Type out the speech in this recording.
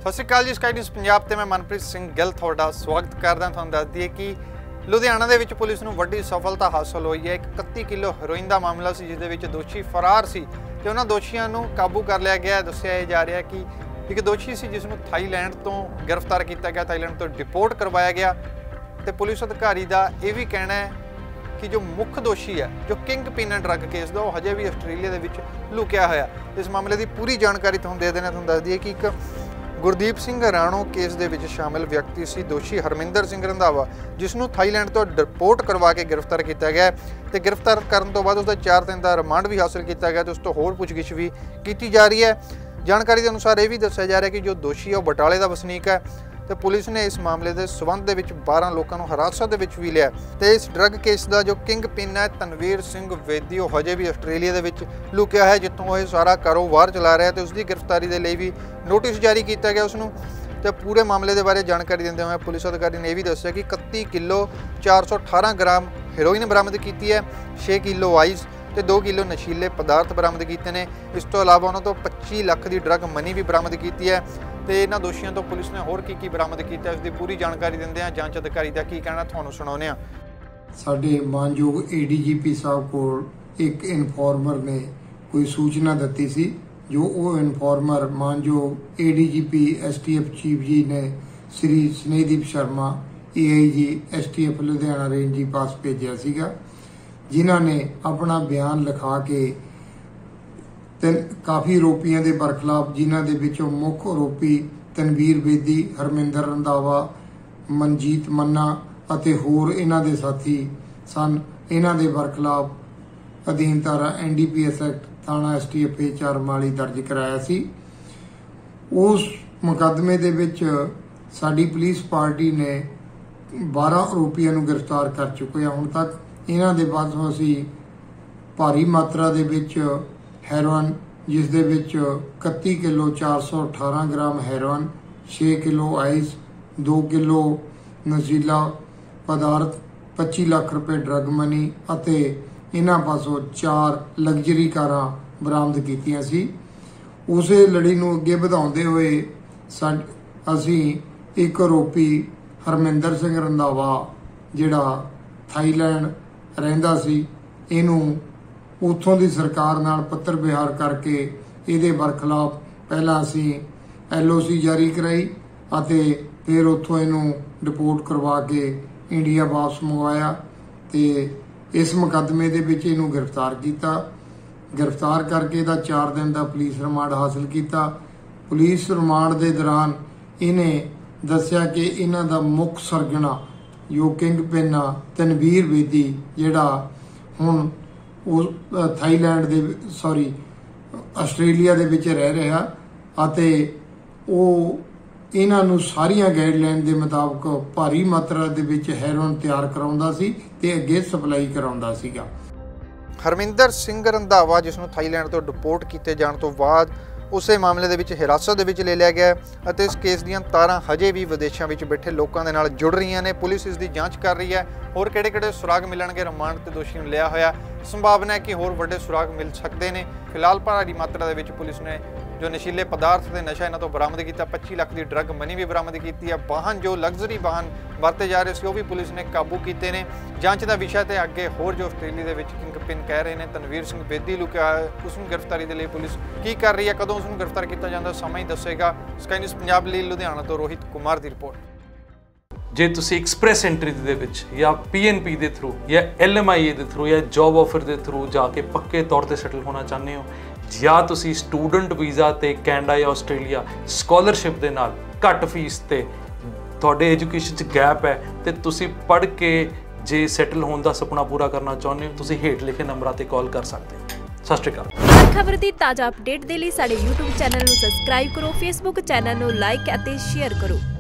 सत श्री अकाल जी। Sky News Punjab ते मैं मनप्रीत सिंह गिल तुहाडा स्वागत करदा। तुहानूं दस दईए कि लुधियाना दे विच पुलिस नूं वड्डी सफलता हासिल होई है। एक 31 किलो हेरोइन का मामला सी जिस दे विच दोषी फरार सी ते उन्हां दोषियां नूं काबू कर लिया गया। दस्सिया जा रहा है कि एक दोषी सी जिस नूं थाईलैंड तो गिरफ्तार किया गया, थाईलैंड तो डिपोर्ट करवाया गया। तो पुलिस अधिकारी का यह भी कहना है कि जो मुख्य दोषी है, जो किंग पिन है ड्रग केस का, वह हजे भी आस्ट्रेलिया दे विच लुकिया होया। इस मामले की पूरी जानकारी तुहानूं दे देना। तुहानूं दस दईए कि एक गुरदीप सिंह राणो केस दे विच शामिल व्यक्ति सी दोषी हरमिंदर सिंह रंधावा, जिसनूं थाईलैंड तो डिपोर्ट करवा के गिरफ्तार किया गया। तो गिरफ्तार करने तो बाद उसका 4 दिन का रिमांड भी हासिल किया गया। तो उस तो होर पुछगिछ भी की जा रही है। जानकारी के अनुसार यह भी दस्सिया जा रहा है कि जो दोषी है वह बटाले का वसनीक है। तो पुलिस ने इस मामले के संबंध में 12 लोगों को हिरासत भी लिया। तो इस ड्रग केस का जो किंग पिन है तनवीर सिंह वेदी, वह हजे भी आस्ट्रेलिया के लुकिया है, जितों वह सारा कारोबार चला रहा है। तो उसकी गिरफ्तारी के लिए भी नोटिस जारी किया गया उसनूं। तो पूरे मामले के बारे जानकारी देते हुए पुलिस अधिकारी ने यह भी दस्सिया कि 31 किलो 418 ग्राम हेरोइन बरामद की है, 6 किलो आइस तो 2 किलो नशीले पदार्थ बरामद किए हैं। इस तो इलावा उन्होंने तो 25 लाख की ड्रग मनी भी बरामद की है। तो इन्होंने दोषियों तो पुलिस ने होर की बरामद किया, उसकी पूरी जानकारी देंदे हैं जांच अधिकारी का की कहना तुहानूं सुणाउने आ। साडे मानयोग ADGP साहब को एक इनफॉर्मर ने कोई सूचना दी सी, जो वो इनफॉर्मर मानयोग ADGP STF चीफ जी ने Shri Snehdeep Sharma AIG STF Ludhiana range ji पास भेजा सीगा, जिन्हां ने अपना बयान लिखा के काफ़ी आरोपियों के बरखिलाफ, जिन्हां दे विचों मुख्य आरोपी तनवीर बेदी, हरमिंदर रंधावा, मनजीत मन्ना अते होर इन्हां दे साथी सन, इन्हां दे बरखिलाफ अधीन धारा NDPS एक्ट थाना STF 4 माली दर्ज कराया सी। उस मुकदमे दे विच साडी पुलिस पार्टी ने 12 आरोपियों को गिरफ्तार कर चुके हैं हुण तक। इन्हां दे पासों असीं भारी मात्रा दे विच हैरोइन, जिस दे विच 31 kilo 418 gram heroin, 6 kilo ice, 2 kilo नशीला पदार्थ, 25 लाख रुपए ड्रग मनी अते इन्हां पासों 4 लग्जरी कारां बरामद कीतियां सी। उसे लड़ी नूं अगे वधाउंदे होए असीं एक आरोपी हरमिंदर सिंह रंधावा जिहड़ा थाईलैंड रहिंदा सी, इहनूं उत्थों की सरकार नाल पत्र विहार करके इहदे बरखिलाफ पहला असीं LOC जारी कराई अते फिर उत्थों इहनूं डिपोर्ट करवा के इंडिया वापस मंगवाया। ते इस मुकदमे दे विच इहनूं गिरफ्तार किया। गिरफ्तार करके इहदा 4 दिन का पुलिस रिमांड हासिल किया। पुलिस रिमांड के दौरान इन्हें दस्सिया कि इन्हां दा मुख सरगना जो किंग पिन आ तनवीर बेदी, जिहड़ा हुण थाईलैंड दे आस्ट्रेलिया दे विच रह रहा अते वो इन्हां नूं सारियां गाइडलाइन के मुताबक भारी मात्रा दे विच हैरोइन तैयार कराउंदा सी ते अगे सप्लाई कराउंदा सीगा। हरमिंदर सिंह रंधावा जिसनूं थाईलैंड तो डिपोर्ट किए जाने तो बाद उसे मामले दे विच हिरासत दे विच ले लिया गया है। इस केस दीयां तारां हजे भी विदेशों में बैठे लोगों के नाल जुड़ रही ने। पुलिस इसकी जांच कर रही है। होर किहड़े-किहड़े सुराग मिलणगे रिमांड ते दोषी नूं लिया होया, संभावना है कि होर वड्डे सुराग मिल सकते हैं। फिलहाल भारी मात्रा दे विच पुलिस ने जो नशीले पदार्थ ते नशा इन्हां तो बरामद किया, 25 लाख की ड्रग मनी भी बरामद की है। वाहन जो लग्जरी वाहन वरते जा रहे थे भी पुलिस ने काबू किए हैं। जांच का विषय तो अगे होर जो आस्ट्रेलिया के किंग पिन कह रहे हैं तनवीर सिंह बेदी लुकिया है, उसनूं गिरफ्तारी के लिए पुलिस की कर रही है। कदों उसनूं गिरफ्तार किया जाता समय ही दसेगा। स्काई न्यूज़ पंजाब लिए लुधियाना तो रोहित कुमार की रिपोर्ट। जे तुसी एक्सप्रैस एंट्री दे विच या PNP के थ्रू या LMIA के थ्रू या जॉब ऑफर के थ्रू जाके पक्के तौर पर सैटल होना चाहते हो, या तुसी स्टूडेंट वीज़ा ते कैनेडा या आस्ट्रेलिया स्कॉलरशिप के नाल घट फीस ते तुहाडे एजुकेशन च गैप है तो तुसी पढ़ के जे सैटल होने का सपना पूरा करना चाहते हो, तुसी हेठ लिखे नंबरों पर कॉल कर सकते हो। सत श्री अकाल। हर खबर की ताज़ा अपडेट के लिए साडे YouTube चैनल नूं सबसक्राइब करो, Facebook चैनल नूं लाइक अते शेयर करो।